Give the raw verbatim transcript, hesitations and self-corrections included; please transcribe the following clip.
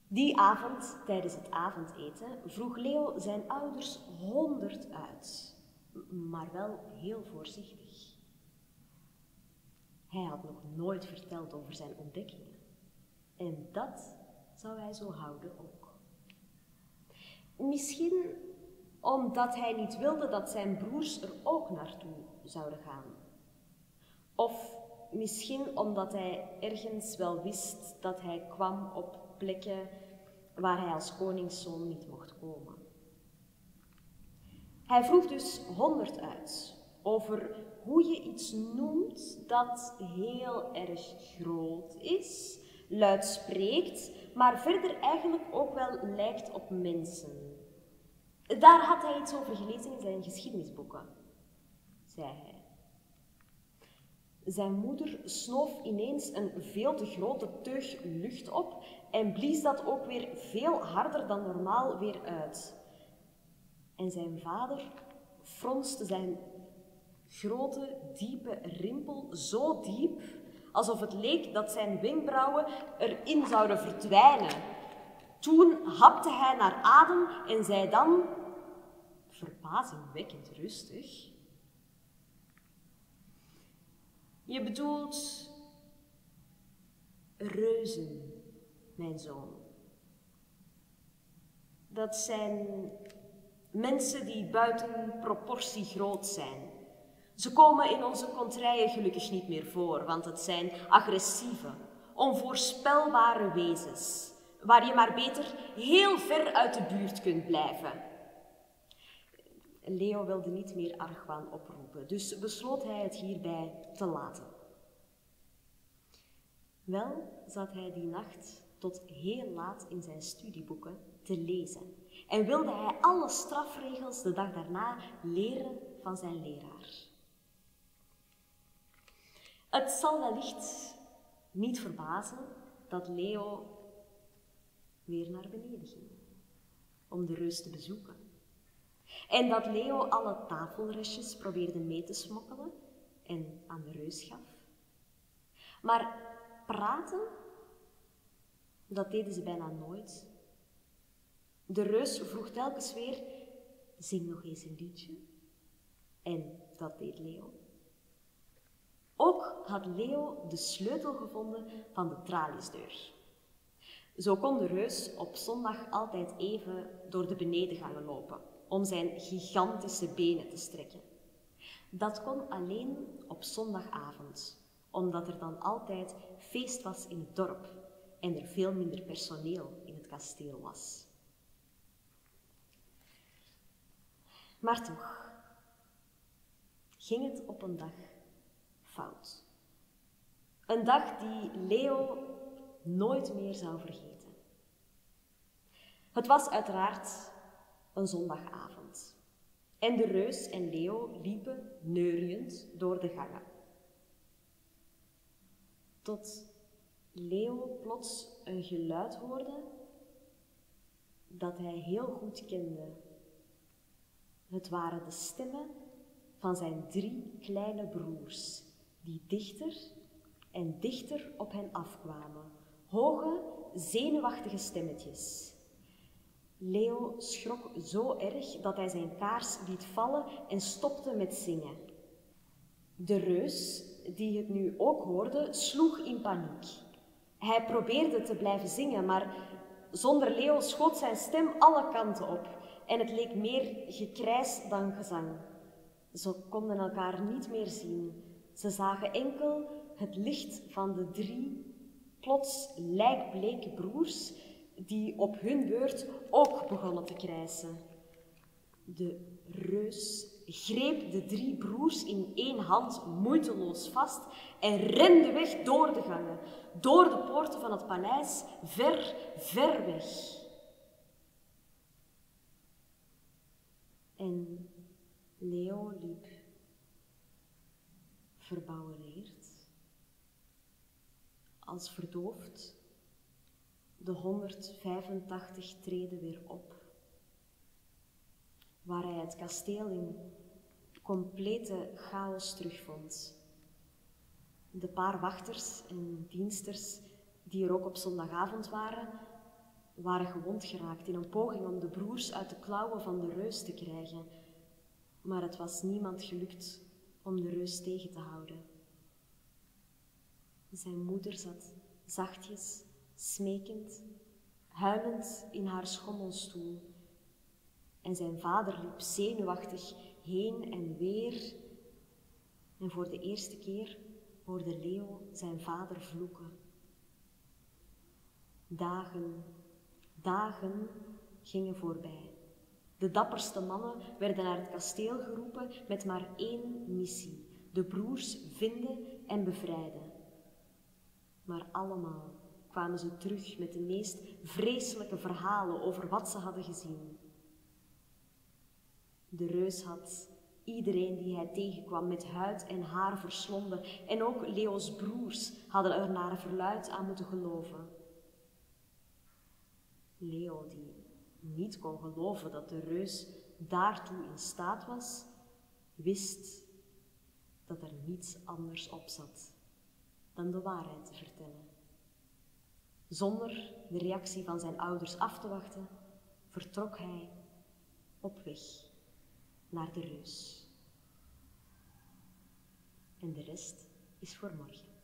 Die avond, tijdens het avondeten, vroeg Leo zijn ouders honderd uit, maar wel heel voorzichtig. Hij had nog nooit verteld over zijn ontdekkingen. En dat zou hij zo houden ook. Misschien omdat hij niet wilde dat zijn broers er ook naartoe zouden gaan. Of misschien omdat hij ergens wel wist dat hij kwam op plekken waar hij als koningszoon niet mocht komen. Hij vroeg dus honderd uit over hoe je iets noemt dat heel erg groot is, luid spreekt, maar verder eigenlijk ook wel lijkt op mensen. Daar had hij iets over gelezen in zijn geschiedenisboeken, zei hij. Zijn moeder snoof ineens een veel te grote teug lucht op en blies dat ook weer veel harder dan normaal weer uit. En zijn vader fronste zijn grote, diepe rimpel zo diep, alsof het leek dat zijn wenkbrauwen erin zouden verdwijnen. Toen hapte hij naar adem en zei dan, verbazingwekkend rustig: je bedoelt reuzen, mijn zoon. Dat zijn mensen die buiten proportie groot zijn. Ze komen in onze kontrijen gelukkig niet meer voor, want het zijn agressieve, onvoorspelbare wezens, waar je maar beter heel ver uit de buurt kunt blijven. Leo wilde niet meer argwaan oproepen, dus besloot hij het hierbij te laten. Wel zat hij die nacht tot heel laat in zijn studieboeken te lezen en wilde hij alle strafregels de dag daarna leren van zijn leraar. Het zal wellicht niet verbazen dat Leo weer naar beneden ging om de reus te bezoeken. En dat Leo alle tafelrestjes probeerde mee te smokkelen en aan de reus gaf. Maar praten, dat deden ze bijna nooit. De reus vroeg telkens weer, zing nog eens een liedje. En dat deed Leo. Ook had Leo de sleutel gevonden van de traliesdeur. Zo kon de reus op zondag altijd even door de benedengangen lopen, om zijn gigantische benen te strekken. Dat kon alleen op zondagavond, omdat er dan altijd feest was in het dorp en er veel minder personeel in het kasteel was. Maar toch ging het op een dag fout. Een dag die Leo nooit meer zou vergeten. Het was uiteraard een zondagavond. En de reus en Leo liepen neuriënd door de gangen. Tot Leo plots een geluid hoorde dat hij heel goed kende. Het waren de stemmen van zijn drie kleine broers, die dichter en dichter op hen afkwamen. Hoge, zenuwachtige stemmetjes. Leo schrok zo erg dat hij zijn kaars liet vallen en stopte met zingen. De reus, die het nu ook hoorde, sloeg in paniek. Hij probeerde te blijven zingen, maar zonder Leo schoot zijn stem alle kanten op en het leek meer gekrijs dan gezang. Ze konden elkaar niet meer zien. Ze zagen enkel het licht van de drie plots lijkbleke broers die op hun beurt ook begonnen te krijsen. De reus greep de drie broers in één hand moeiteloos vast en rende weg door de gangen, door de poorten van het paleis, ver, ver weg. En Leo liep verbouwereerd, als verdoofd, de honderdvijfentachtig treden weer op, waar hij het kasteel in complete chaos terugvond. De paar wachters en diensters die er ook op zondagavond waren, waren gewond geraakt in een poging om de broers uit de klauwen van de reus te krijgen, maar het was niemand gelukt om de reus tegen te houden. Zijn moeder zat zachtjes, smekend, huilend in haar schommelstoel en zijn vader liep zenuwachtig heen en weer en voor de eerste keer hoorde Leo zijn vader vloeken. Dagen, dagen gingen voorbij. De dapperste mannen werden naar het kasteel geroepen met maar één missie: de broers vinden en bevrijden. Maar allemaal kwamen ze terug met de meest vreselijke verhalen over wat ze hadden gezien. De reus had iedereen die hij tegenkwam met huid en haar verslonden en ook Leo's broers hadden er naar verluidt aan moeten geloven. Leo, die niet kon geloven dat de reus daartoe in staat was, wist dat er niets anders op zat dan de waarheid te vertellen. Zonder de reactie van zijn ouders af te wachten, vertrok hij op weg naar de reus. En de rest is voor morgen.